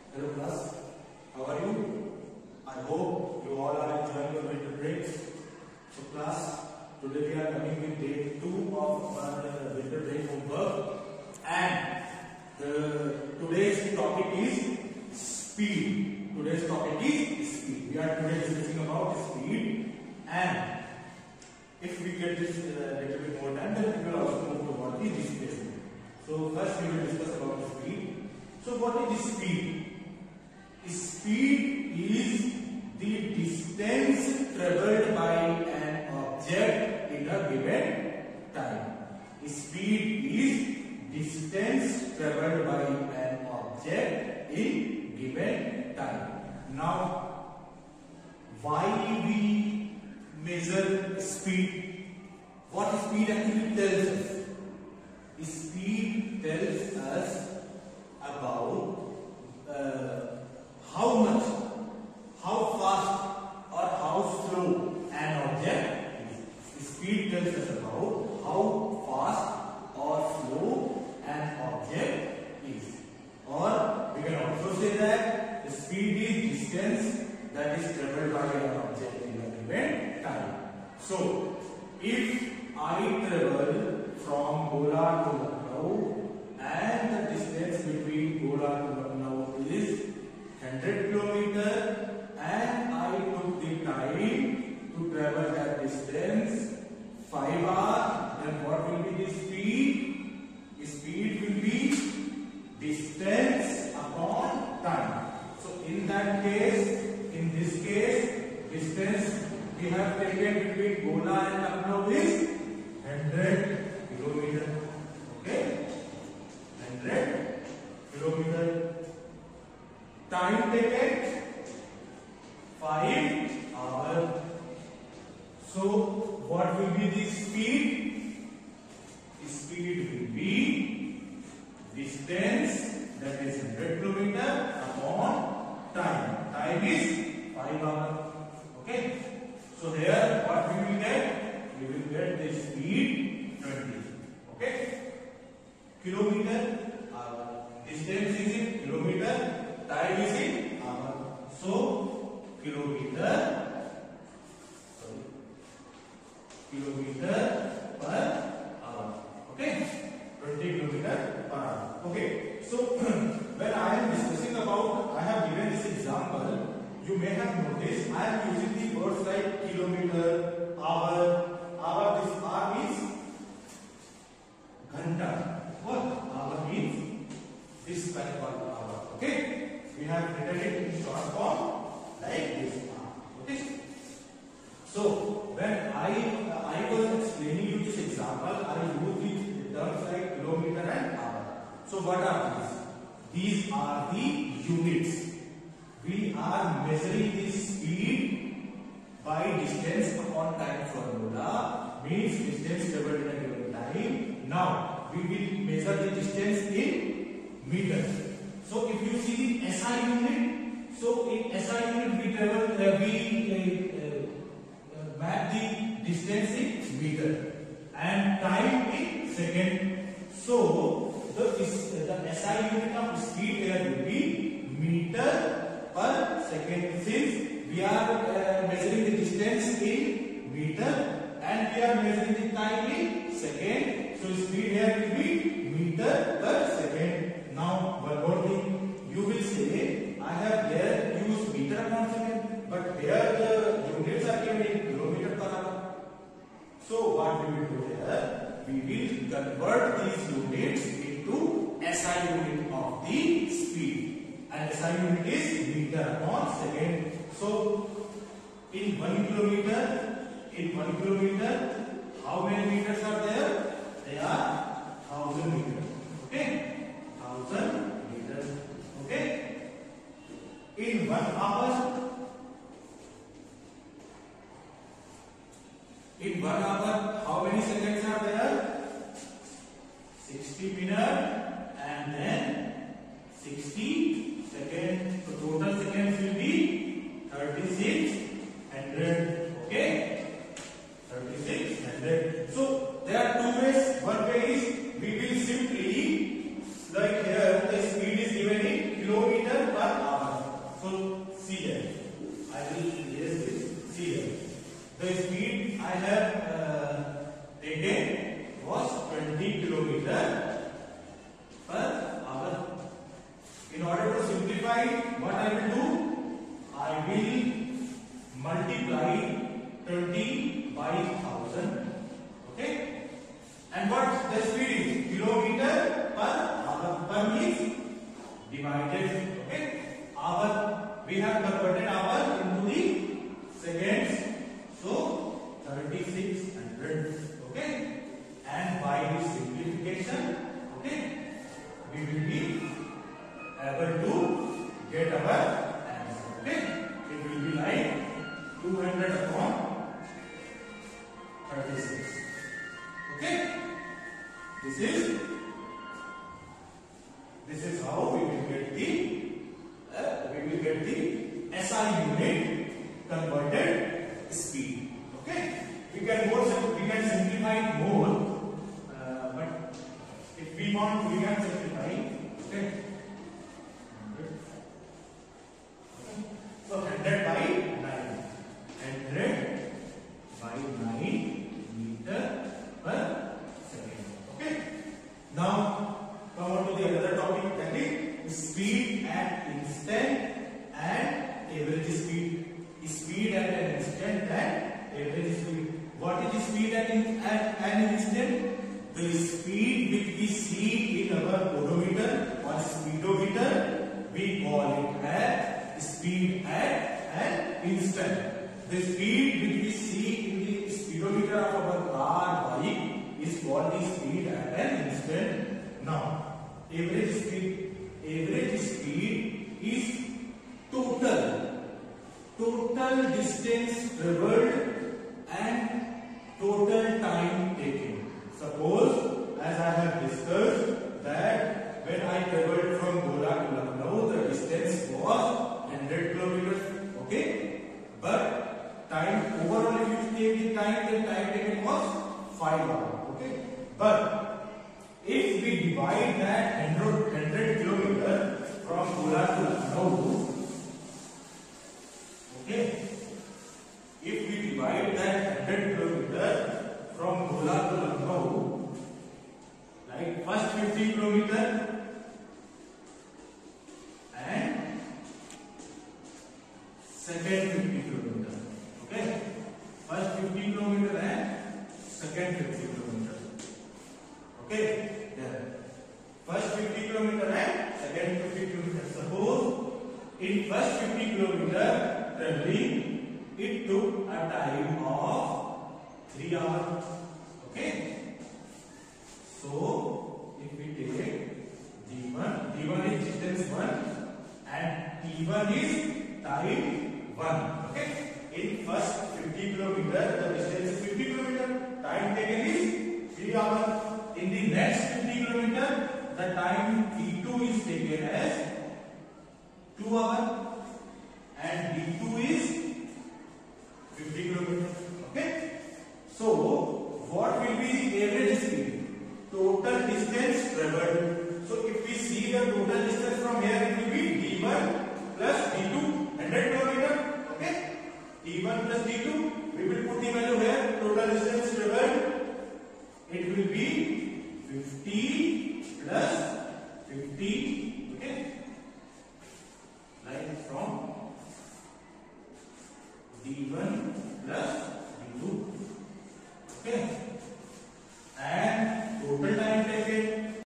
Hello class, how are you? I hope you all are enjoying your winter breaks. So class, today we are coming with day 2 of our winter break homework, and today's topic is speed. Today's topic is speed. We are today discussing about speed, and if we get this little bit more time, then we will also move toward the displacement. So first we will discuss about speed. So what is speed? Speed is the distance traveled by an object in a given time. Speed is distance traveled by an object in given time. Now, why we measure speed? What speed actually tells us? Speed tells us about how much, how fast or how slow an object is. Speed tells us about how fast or slow an object is. Or we can also say that the speed is distance that is traveled by an object in a given time. So, if I travel from Gola to Lucknow and the distance between Gola to Lucknow is 100 km and I took the time to travel that distance 5 hours, then what will be the speed? Speed will be distance upon time. So in that case, in this case, distance we have taken between Gola and Lucknow is 100 km. Okay? 100 km. Time taken 5 hours. So what will be the speed? Speed will be distance, that is 100 km upon time. Time is 5 hours. Okay. So here what we will get? We will get the speed 20. Okay. Kilometer hour. Distance is in kilometer. Time is in hour. So kilometer per hour. Okay, 20 kilometer per hour. Okay, so when I am discussing about, I have given this example. You may have noticed I am using the words like kilometer, hour. Hour, this hour means ghanta. What? Hour means this kind of hour. Okay, we have written it in short form like this. Okay. So when I was explaining you this example, I used the terms like kilometer and hour. So what are these? These are the units. We are measuring the speed by distance upon time formula, means distance traveled in a given time. Now we will measure the distance in meters. So if you see the SI unit, so in SI unit we travel, map the distance in meter and time in second. So the SI unit of speed here will be meter per second. Since we are measuring the distance in meter and we are measuring the time in second, so speed here will be meter per second. Now one more thing, you will say I have here used meter upon second, but here the units are given in kilometer per hour. So what we will do here, we will convert these units into SI unit of the speed, and SI unit is meter upon second. So in 1 kilometer, how many meters are there? There are 1000 meters. Okay, 1000 meters. Okay. In 1 hour, how many seconds are there? 60 minutes and then 60 seconds. So total seconds will be 3600. Okay, 3600. So there are two ways. One way is we will simply, like here the speed is given in kilometer per will multiply 20 by 1000. Okay, and what the speed is? Kilometer per hour. Per means divided. Okay, hour, we have converted hour into the seconds, so 3600. Okay, and by this simplification, okay, we will be able to get our answer. Okay, it will be like 200 upon 36. Okay, this is how we will get the SI unit converted speed. Okay, we can simplify it more, but if we want, we can simplify. Okay, so 100 by 9, 100 by 9 meter per second. Okay, now come on to the other topic, that is speed at instant and average speed. Speed at an instant and average speed. What is the speed at an instant? The speed which we see in our odometer or speedometer, we call it as speed at an instant. The speed which we see in the speedometer of our car, bike, is called the speed at an instant. Now, average speed is total distance traveled and total time taken. Suppose, as I have discussed, that when I traveled from Gola to Lucknow, the distance was 100 kilometers. Okay, but time overall, if you take the time, then time taken was 5 hours. Okay, but if we divide that 100 kilometers from Gola to Lucknow, okay, if we divide that 100 kilometers from Gola to Lucknow, like first 50 kilometers and second 50 kilometers. Okay, first 50 kilometers and second 50 kilometers. Okay, there. First 50 kilometers and second 50 kilometers. Suppose in first 50 kilometers traveling, it took a time of 3 hours. Okay, so if we take D1 is distance 1 and T1 is time 1. Okay, in first 50 kilometers the distance is 50 kilometers, time taken is 3 hours. In the next 50 kilometers the time T2 is taken as 2 hours and D2 is 50 kilometers. Okay, so what will be the average speed? Total distance traveled. So if we see the total distance from here, it will be D1 plus D2, 100 kilometers. Okay, D1 plus D2, we will put the value here. Total distance traveled, it will be 50 plus 50. Okay, like from D1 plus D2. Okay, and total time